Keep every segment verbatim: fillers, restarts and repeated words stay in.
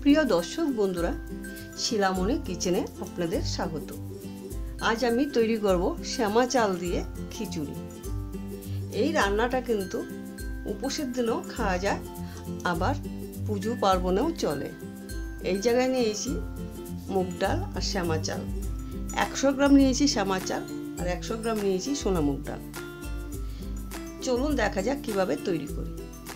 প্রিয় দর্শক বন্ধুরা, শিলামনি কিচেনে আপনাদের স্বাগত। আজ আমি তৈরি করব শ্যামা চাল দিয়ে খিচুড়ি। এই রান্নাটা কিন্তু উপোসের দিনেও খাওয়া যায়, আবার পুজো পার্বণেও চলে। এই জায়গায় নিয়েছি মুগ ডাল আর শ্যামা চাল। একশো গ্রাম নিয়েছি শ্যামা চাল আর একশো গ্রাম নিয়েছি সোনা মুগ ডাল। চলুন দেখা যাক কিভাবে তৈরি করি।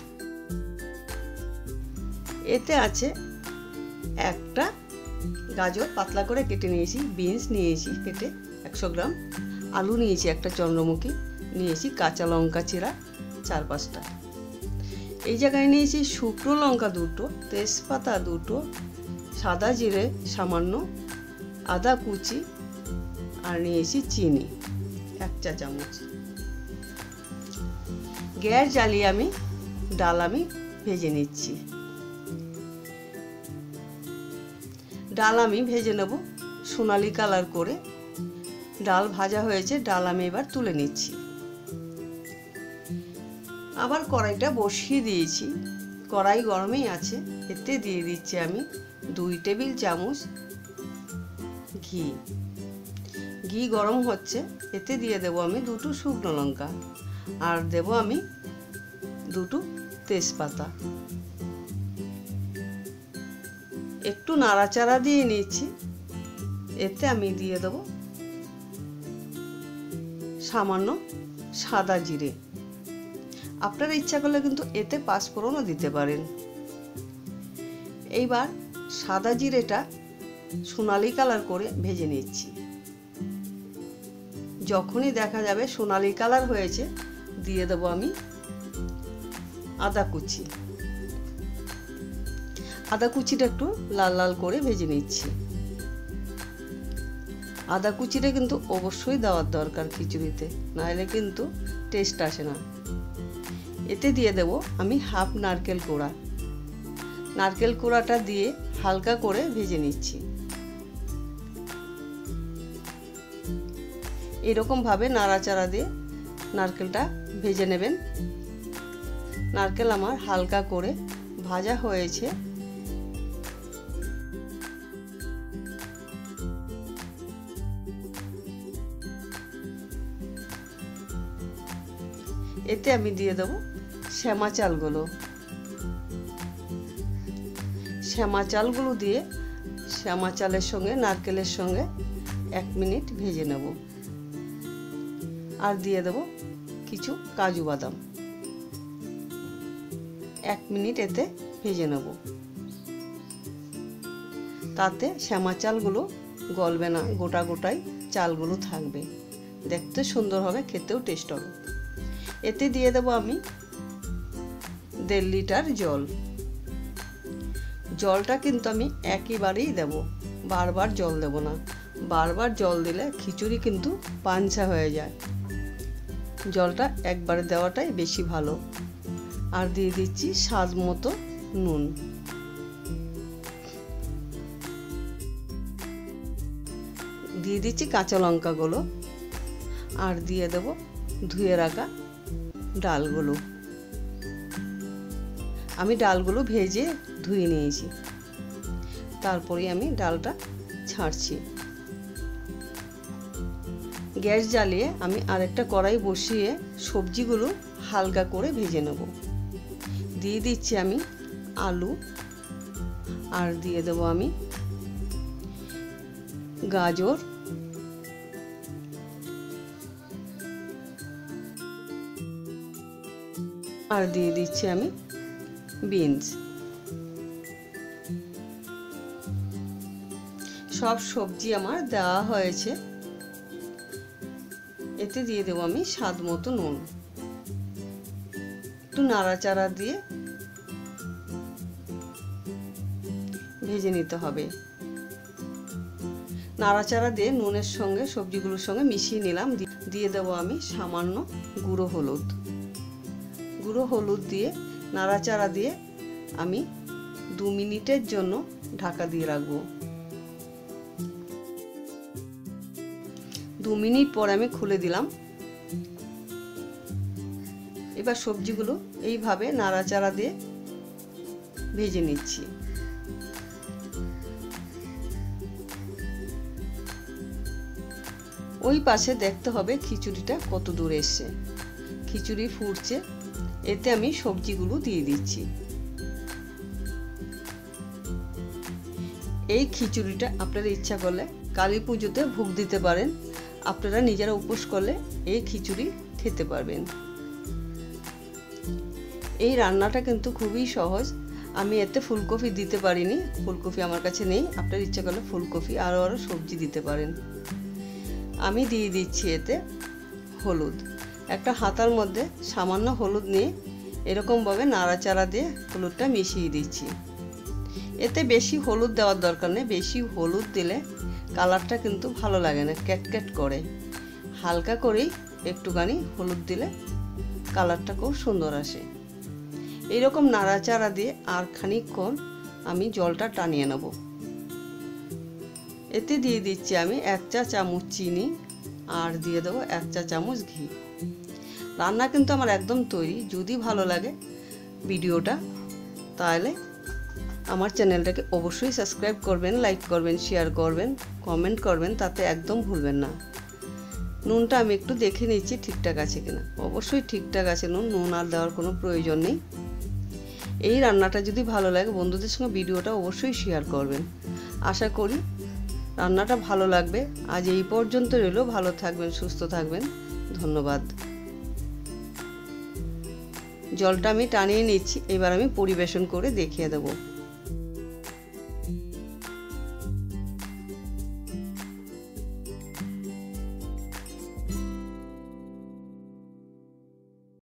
এতে আছে একটা গাজর পাতলা করে কেটে নিয়েছি, বিনস নিয়েছি কেটে একশো গ্রাম, আলু নিয়েছি একটা, চন্দ্রমুখী নিয়েছি, কাঁচা লঙ্কা চিরা চার পাঁচটা। এই জায়গায় নিয়েছি শুকনো লঙ্কা দুটো, তেজপাতা দুটো, সাদা জিরে সামান্য, আদা কুচি আর নিয়েছি চিনি এক চা চামচ। গ্যাস জ্বালিয়ে আমি ডাল আমি ভেজে নিচ্ছি। ডাল আমি ভেজে নেব সোনালি কালার করে। ডাল ভাজা হয়েছে, ডাল আমি এবার তুলে নিচ্ছি। আবার কড়াইটা বসিয়ে দিয়েছি, কড়াই গরমই আছে। এতে দিয়ে দিচ্ছি আমি দুই টেবিল চামচ ঘি। ঘি গরম হচ্ছে, এতে দিয়ে দেব আমি দুটো শুকনো লঙ্কা আর দেব আমি দুটো তেজপাতা। একটু নাড়াচাড়া দিয়ে নিচ্ছি। এতে আমি দিয়ে দেব সামান্য সাদা জিরে। আপনারা ইচ্ছা করলে কিন্তু এতে পাঁচফোড়নও দিতে পারেন। এইবার সাদা জিরেটা সোনালি কালার করে ভেজে নিচ্ছি। যখনই দেখা যাবে সোনালি কালার হয়েছে, দিয়ে দেব আমি আদা কুচি। আদা কুচিটা একটু লাল লাল করে ভেজে নিচ্ছি। আদা কুচিটা কিন্তু অবশ্যই দেওয়ার দরকার খিচুড়িতে, নাহলে কিন্তু টেস্ট আসে না। এতে দিয়ে দেব আমি হাফ নারকেল কোড়া। নারকেল কোড়াটা দিয়ে হালকা করে ভেজে নিচ্ছি। এরকম ভাবে নাড়াচাড়া দিয়ে নারকেলটা ভেজে নেবেন। নারকেল আমার হালকা করে ভাজা হয়েছে। এতে আমি দিয়ে দেব শ্যামা চালগুলো। শ্যামা চালগুলো দিয়ে শ্যামা চালের সঙ্গে নারকেলের সঙ্গে এক মিনিট ভেজে নেব। আর দিয়ে দেব কিছু কাজু বাদাম, এক মিনিট এতে ভেজে নেব। তাতে শ্যামা চালগুলো গলবে না, গোটা গোটাই চালগুলো থাকবে, দেখতে সুন্দর হবে, খেতেও টেস্ট হবে। এতে দিয়ে দেব আমি দেড় লিটার জল। জলটা কিন্তু আমি একইবারেই দেব, বারবার জল দেব না। বারবার জল দিলে খিচুড়ি কিন্তু পাঞ্চা হয়ে যায়। জলটা একবারে দেওয়াটাই বেশি ভালো। আর দিয়ে দিচ্ছি স্বাদ মতো নুন। দিয়ে দিচ্ছি কাঁচা লঙ্কাগুলো আর দিয়ে দেব ধুয়ে রাখা ডালগুলো। আমি ডালগুলো ভেজে ধুয়ে নিয়েছি, তারপরে আমি ডালটা ছাড়ছি। গ্যাস জ্বালিয়ে আমি আরেকটা কড়াই বসিয়ে সবজিগুলো হালকা করে ভেজে নেব। দিয়ে দিচ্ছি আমি আলু আর দিয়ে দেব আমি গাজর, আর দিয়ে দিচ্ছি আমি বিনস। সব সবজি আমার দেওয়া হয়েছে। এতে দিয়ে দেব আমি স্বাদ মতো নুন। একটু নাড়াচাড়া দিয়ে ভেজে নিতে হবে। নাড়াচাড়া দিয়ে নুনের সঙ্গে সবজিগুলোর সঙ্গে মিশিয়ে নিলাম। দিয়ে দেব আমি সামান্য গুঁড়ো হলুদ। গুঁড়ো হলুদ দিয়ে নাড়াচাড়া দিয়ে আমি দু মিনিটের জন্য ঢাকা দিয়ে রাখবো। দু মিনিট পর আমি খুলে দিলাম। এবার সবজিগুলো এইভাবে নাড়াচাড়া দিয়ে ভেজে নিচ্ছি। ওই পাশে দেখতে হবে খিচুড়িটা কত দূর এসছে। খিচুড়ি ফুটছে, এতে আমি সবজিগুলো দিয়ে দিচ্ছি। এই খিচুড়িটা আপনারা ইচ্ছা করলে কালী পুজোতে ভোগ দিতে পারেন, আপনারা নিজেরা উপোস করলে এই খিচুড়ি খেতে পারবেন। এই রান্নাটা কিন্তু খুবই সহজ। আমি এতে ফুলকপি দিতে পারিনি, ফুলকপি আমার কাছে নেই, আপনার ইচ্ছা করলে ফুলকপি আরও আরও সবজি দিতে পারেন। আমি দিয়ে দিচ্ছি এতে হলুদ, একটা হাতার মধ্যে সামান্য হলুদ নিয়ে এরকমভাবে নাড়াচাড়া দিয়ে হলুদটা মিশিয়ে দিচ্ছি। এতে বেশি হলুদ দেওয়ার দরকার নেই, বেশি হলুদ দিলে কালারটা কিন্তু ভালো লাগে না, ক্যাটক্যাট করে। হালকা করেই একটুখানি হলুদ দিলে কালারটা খুব সুন্দর আসে। এইরকম নাড়াচাড়া দিয়ে আর খানিকক্ষণ আমি জলটা টানিয়ে নেব। এতে দিয়ে দিচ্ছি আমি এক চা চামচ চিনি আর দিয়ে দেবো এক চা চামচ ঘি। রান্না কিন্তু আমার একদম তৈরি। যদি ভালো লাগে ভিডিওটা তাহলে আমার চ্যানেলটাকে অবশ্যই সাবস্ক্রাইব করবেন, লাইক করবেন, শেয়ার করবেন, কমেন্ট করবেন, তাতে একদম ভুলবেন না। নুনটা আমি একটু দেখে নিচ্ছি ঠিকঠাক আছে কিনা। অবশ্যই ঠিকঠাক আছে নুন, নুন আর দেওয়ার কোনো প্রয়োজন নেই। এই রান্নাটা যদি ভালো লাগে বন্ধুদের সঙ্গে ভিডিওটা অবশ্যই শেয়ার করবেন। আশা করি রান্নাটা ভালো লাগবে। আজ এই পর্যন্ত রইল। ভালো থাকবেন, সুস্থ থাকবেন, ধন্যবাদ। জলটা আমি টানিয়ে নিচ্ছি, এবার আমি পরিবেশন করে দেখিয়ে দেবো।